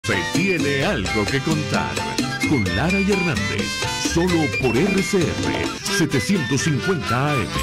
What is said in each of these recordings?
Se tiene algo que contar con Lara y Hernández, solo por RCR 750 AM.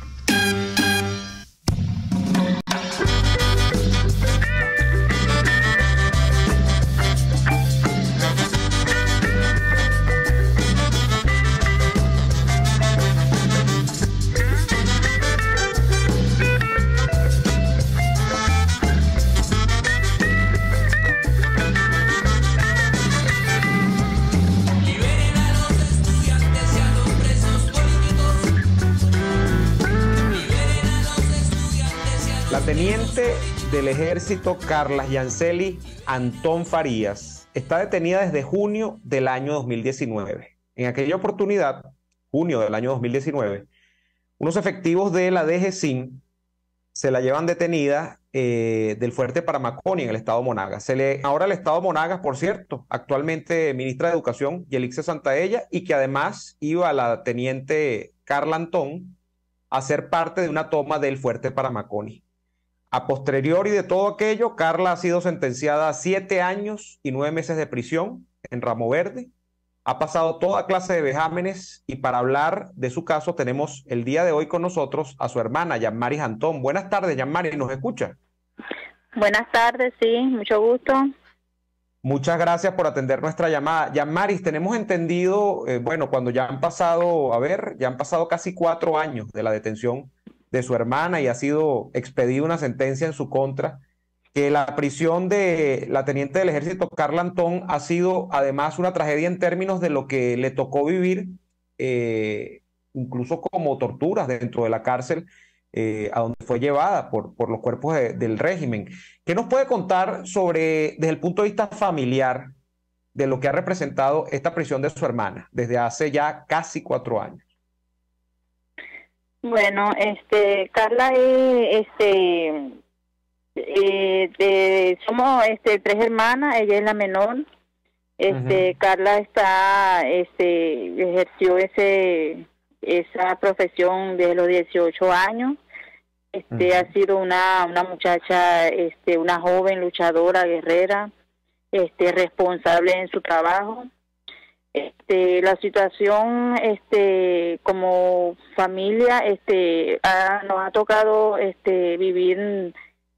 La teniente del ejército Carla Yancely Antón Farías está detenida desde junio del año 2019. En aquella oportunidad, junio del año 2019, unos efectivos de la DGCIN se la llevan detenida del fuerte Paramaconi en el estado Monagas. Ahora el estado Monagas, por cierto, actualmente ministra de Educación, Yelixa Santaella, y que además iba la teniente Carla Antón a ser parte de una toma del fuerte Paramaconi. A posteriori de todo aquello, Carla ha sido sentenciada a 7 años y 9 meses de prisión en Ramo Verde. Ha pasado toda clase de vejámenes y para hablar de su caso tenemos el día de hoy con nosotros a su hermana, Yanmaris Antón. Buenas tardes, Yanmaris, ¿nos escucha? Buenas tardes, sí, mucho gusto. Muchas gracias por atender nuestra llamada. Yanmaris, tenemos entendido, cuando ya han pasado, ya han pasado casi 4 años de la detención de su hermana y ha sido expedida una sentencia en su contra, que la prisión de la teniente del ejército Carla Antón ha sido además una tragedia en términos de lo que le tocó vivir, incluso como torturas dentro de la cárcel, a donde fue llevada por los cuerpos del régimen. ¿Qué nos puede contar sobre, desde el punto de vista familiar, de lo que ha representado esta prisión de su hermana desde hace ya casi 4 años? Bueno, Carla somos 3 hermanas, ella es la menor. Carla ejerció esa profesión desde los 18 años. Ha sido una muchacha, una joven luchadora, guerrera, responsable en su trabajo. La situación, como familia, nos ha tocado vivir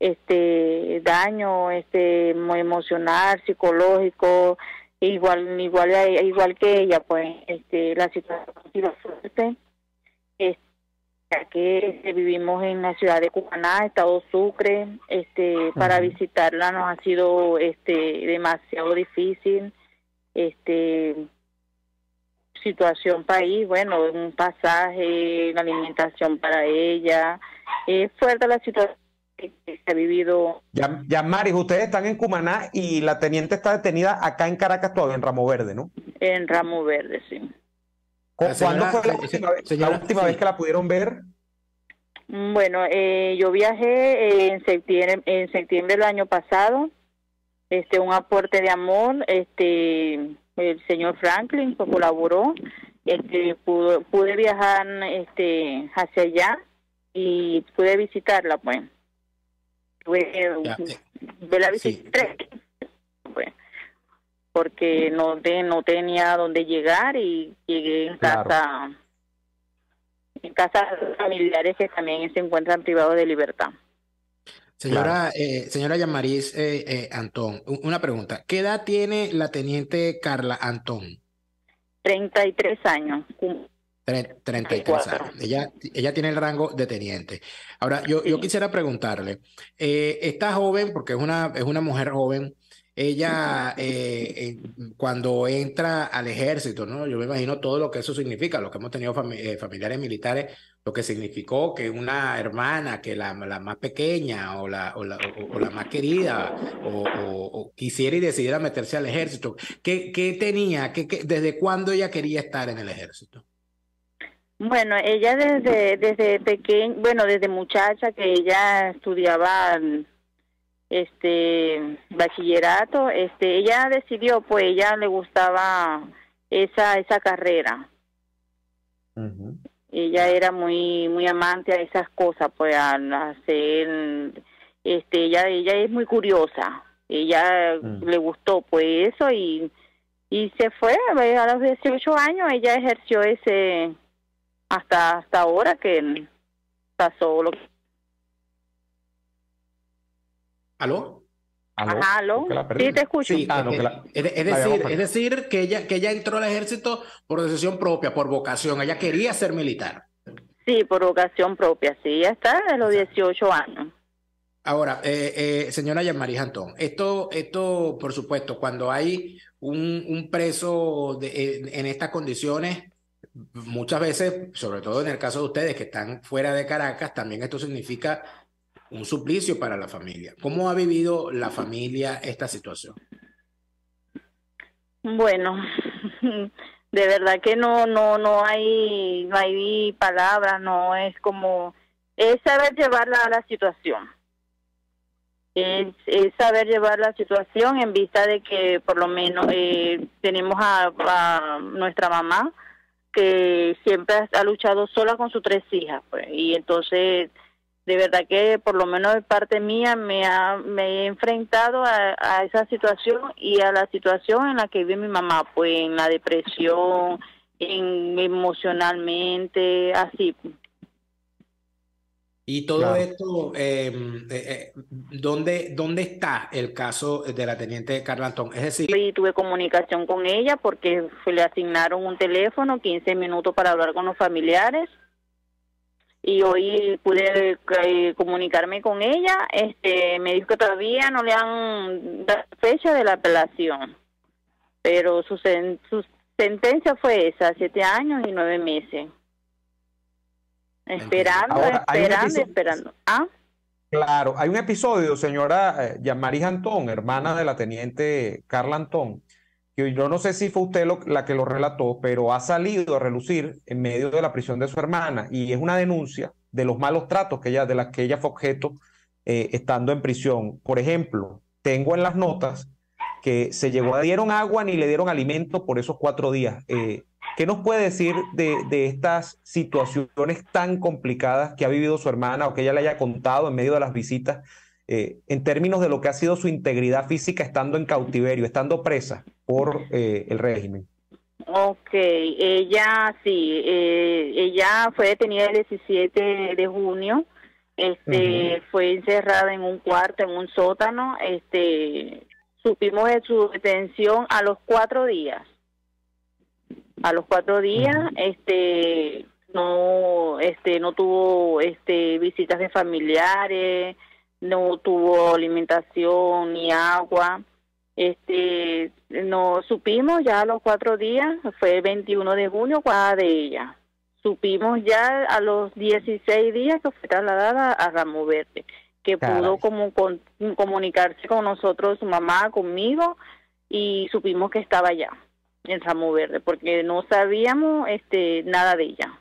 daño muy emocional, psicológico, igual que ella, pues la situación ha sido fuerte, ya que vivimos en la ciudad de Cumaná, estado Sucre. Para visitarla nos ha sido demasiado difícil. Situación país, bueno, un pasaje, una alimentación para ella, fuerte la situación que se ha vivido. Yanmaris, ustedes están en Cumaná y la teniente está detenida acá en Caracas todavía, en Ramo Verde, ¿no? En Ramo Verde, sí. ¿Cuándo fue la última vez que la pudieron ver? Bueno, yo viajé en septiembre del año pasado, un aporte de amor, el señor Franklin colaboró, pude viajar hacia allá y pude visitarla, pues. La visité, pues, porque no tenía dónde llegar y llegué en casa, familiares que también se encuentran privados de libertad. Señora Yanmaris Antón, una pregunta. ¿Qué edad tiene la teniente Carla Antón? 33 años. 33 años. Ella tiene el rango de teniente. Ahora, yo quisiera preguntarle, esta joven, porque es una mujer joven, ella cuando entra al ejército, ¿no? Yo me imagino todo lo que eso significa, lo que hemos tenido familiares militares, lo que significó que una hermana, que la más pequeña o la más querida o quisiera y decidiera meterse al ejército. ¿Qué tenía? ¿Desde cuándo ella quería estar en el ejército? Bueno, ella desde pequeña, desde muchacha que ella estudiaba bachillerato, ella decidió, pues ella le gustaba esa carrera. Ella era muy amante a esas cosas, pues al hacer, ella es muy curiosa, Ella le gustó pues eso y se fue. A los 18 años ella ejerció ese hasta ahora que pasó lo que... ¿Aló? Ajá, ¿aló? Sí, te escucho. Sí, es decir, que ella entró al ejército por decisión propia, por vocación. Ella quería ser militar. Sí, por vocación propia, sí. Ella está de los 18 años. Ahora, señora Yanmaris Antón, esto, por supuesto, cuando hay un preso en estas condiciones, muchas veces, sobre todo en el caso de ustedes que están fuera de Caracas, también esto significa un suplicio para la familia. ¿Cómo ha vivido la familia esta situación? Bueno, de verdad que no hay palabras, no es como, es saber llevar la situación. Es saber llevar la situación en vista de que por lo menos tenemos a nuestra mamá que siempre ha luchado sola con sus 3 hijas, pues, y entonces de verdad que por lo menos de parte mía me he enfrentado a esa situación y a la situación en la que vive mi mamá, pues en la depresión, emocionalmente, así. Y todo esto, ¿dónde está el caso de la teniente Carla Antón? Es decir... Y tuve comunicación con ella porque le asignaron un teléfono, 15 minutos para hablar con los familiares. Y hoy pude comunicarme con ella. Me dijo que todavía no le han dado fecha de la apelación. Pero su sentencia fue esa, 7 años y 9 meses. Esperando. ¿Ah? Claro, hay un episodio, señora Yanmaris Antón, hermana de la teniente Carla Antón, que yo no sé si fue usted la que lo relató, pero ha salido a relucir en medio de la prisión de su hermana, y es una denuncia de los malos tratos de las que ella fue objeto estando en prisión. Por ejemplo, tengo en las notas que dieron agua ni le dieron alimento por esos 4 días. ¿Qué nos puede decir de estas situaciones tan complicadas que ha vivido su hermana o que ella le haya contado en medio de las visitas, en términos de lo que ha sido su integridad física estando en cautiverio, estando presa por el régimen? Ok, ella sí, ella fue detenida el 17 de junio, fue encerrada en un cuarto, en un sótano, supimos de su detención a los 4 días. A los 4 días, no tuvo visitas de familiares, no tuvo alimentación ni agua. No supimos ya a los 4 días, fue el 21 de junio, cuando de ella. Supimos ya a los 16 días que fue trasladada a Ramo Verde, que pudo comunicarse con nosotros, su mamá, conmigo, y supimos que estaba allá en Ramo Verde, porque no sabíamos nada de ella.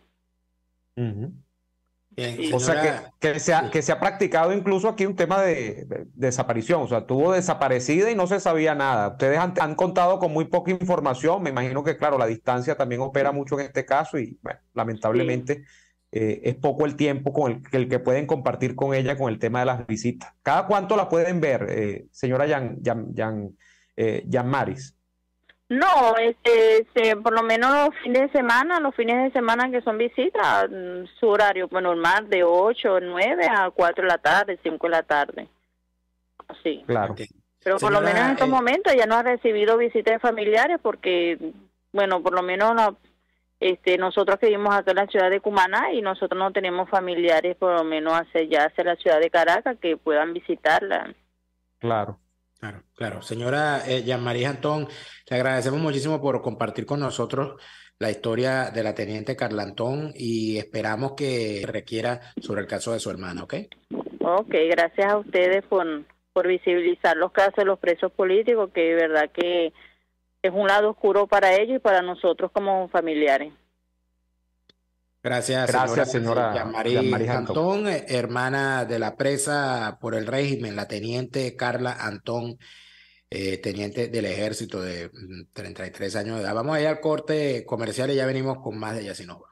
Bien, o sea que se ha practicado incluso aquí un tema de desaparición, o sea, estuvo desaparecida y no se sabía nada. Ustedes han contado con muy poca información, me imagino que claro, la distancia también opera mucho en este caso y bueno, lamentablemente es poco el tiempo con el que pueden compartir con ella con el tema de las visitas. ¿Cada cuánto la pueden ver, señora Yanmaris? No, por lo menos los fines de semana que son visitas, su horario pues normal de 8 o 9 a 4 de la tarde, 5 de la tarde. Así. Claro. Pero por lo menos en estos momentos ya no ha recibido visitas familiares porque, bueno, por lo menos nosotros que vivimos acá en la ciudad de Cumaná y nosotros no tenemos familiares por lo menos hacia la ciudad de Caracas que puedan visitarla. Claro. Claro. Señora Yanmaris Antón, le agradecemos muchísimo por compartir con nosotros la historia de la teniente Carla Antón y esperamos que requiera sobre el caso de su hermana, ¿ok? Ok, gracias a ustedes por visibilizar los casos de los presos políticos, que de verdad que es un lado oscuro para ellos y para nosotros como familiares. Gracias, señora Yanmaris Antón, hermana de la presa por el régimen, la teniente Carla Antón, teniente del ejército de 33 años de edad. Vamos a ir al corte comercial y ya venimos con más de Yacinova.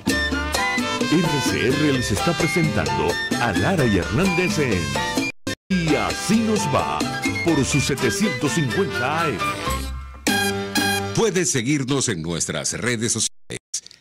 RCR les está presentando a Lara y Hernández en Y así nos va por sus 750 AM. Puedes seguirnos en nuestras redes sociales.